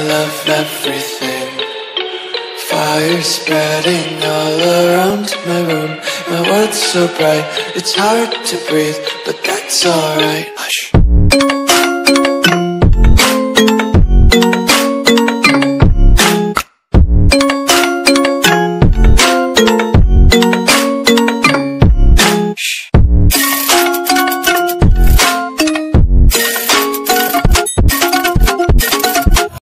love everything. Fire spreading all around my room. My world's so bright, it's hard to breathe, but that's alright. Hush.